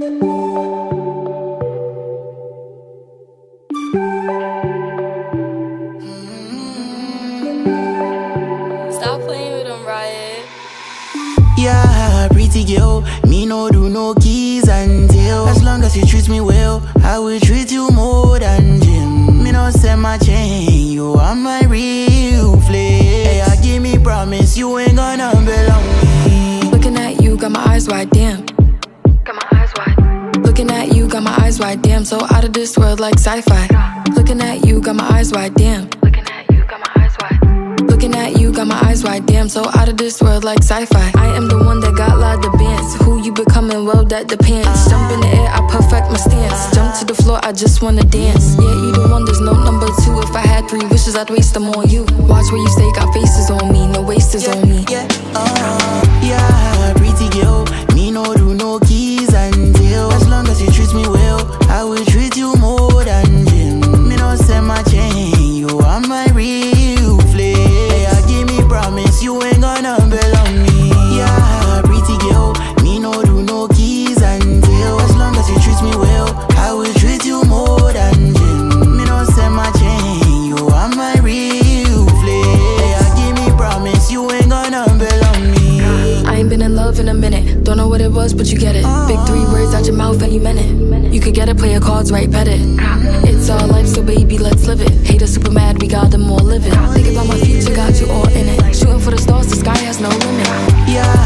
Stop playing with them, Riot. Yeah, pretty girl, me no do no keys and tail. As long as you treat me well, I will treat you more than gym. Me no send my chain, you are my real flex. Yeah, give me promise, you ain't gonna belong me. Looking at you, got my eyes wide, damn. Got my eyes wide. Looking at you, got my eyes wide, damn. So out of this world like sci-fi. Looking at you, got my eyes wide, damn. Looking at you, got my eyes wide. Looking at you, got my eyes wide, damn. So out of this world like sci-fi. I am the one that got lot of bands. Who you becoming, well that depends. Jump in the air, I perfect my stance. Jump to the floor, I just wanna dance. Yeah, you the one, there's no number two. If I had 3 wishes, I'd waste them on you. Watch where you stay, got faces on me. No wasters on me. Yeah, pretty girl, me no do no keys and tail. As long as you treat me well, I will treat you more than gym. Me no send my chain, you are my real flex. Yeah, give me promise, you ain't gonna belong me. Yeah, pretty girl, me no do no keys and tail. As long as you treat me well, I will treat you more than gym. Me no send my chain, you are my real flex. Yeah, give me promise, you ain't gonna belong me. I ain't been in love in a minute. Don't know what it was, but you get it. Big 3 words out your mouth any minute. You could get it, play your cards right, bet it. It's our life, so baby, let's live it. Haters super mad, we got them all living. Think about my future, got you all in it. Shooting for the stars, the sky has no limit. Yeah,